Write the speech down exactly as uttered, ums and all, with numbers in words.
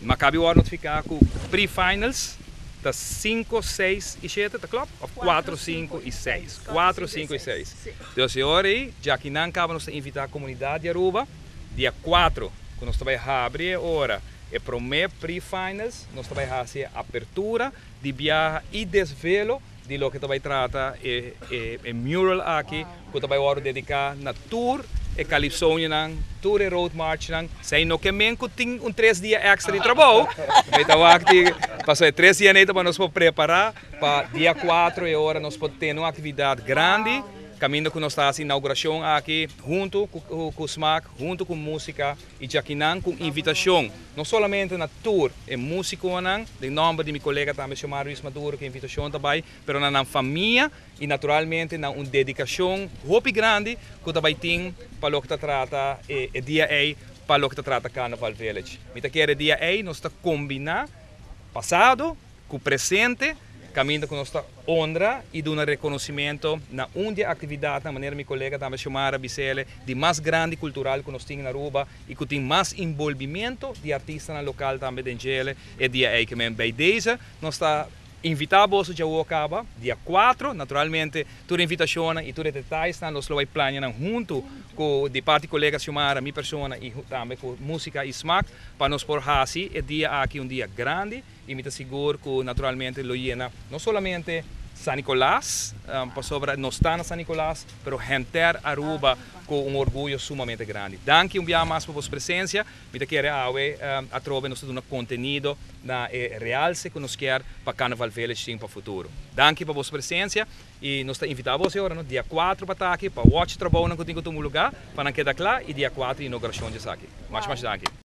Maccabi vai notificar com pre-finals das cinco, seis e sete, tá claro? Ou quatro, cinco e seis. quatro, cinco e seis. Então, senhor aí, já que não acaba de invitar a comunidade de Aruba, dia quatro, que nós vamos abrir agora, é para o primeiro pre-finals, nós vamos fazer a abertura de viagem e desvelo de lo que vai tratar é, é, é mural aqui, que vai agora dedicar na tour e Calypsonia nang, tour e road march nang, sei no que men que tem um três dias extra de trabalho, então aqui passou três dias neta para nós preparar para dia quatro e agora nós podemos ter uma atividade grande, caminho que nós estamos a inauguração aqui, junto com, com o S M A C, junto com música e já que não com invitação, não somente na tour e música, em nome de meu colega também chamado Luís Maduro, que é invitação também, mas na, na família e naturalmente na uma dedicação muito grande que também tem para o que trata o dia A, para o que trata Carnaval Village. Então, que dia A, nós estamos combinar passado com presente, caminho que nós está honra e dando um reconhecimento na uma atividade, na maneira que meu colega também chamara Bicele, de mais grande cultural que nós temos na Aruba e que tem mais envolvimento de artistas na local também de Angele e dia aí que mesmo bem desde nós está invitar você já acaba dia quatro, naturalmente toda invitação e todos os detalhes nós vamos planear junto com de parte colega chamara minha pessoa e também com música e S M A C para nós por assim é dia aqui um dia grande e me seguro que naturalmente lo llena não somente San Nicolás, um, para sobre não está na San Nicolás, mas enter Aruba com um orgulho sumamente grande. Danke um dia mais por vossa presença. Me quero um, a trove nós um conteúdo na eh, realce que nós quer para Carnaval Village para o futuro. Danke por vossa presença e nós invitamos você agora no dia quatro para estar aqui para watch trabalho no que tem lugar para não quedar claro e dia quatro inauguração de aqui. Mais mais danke.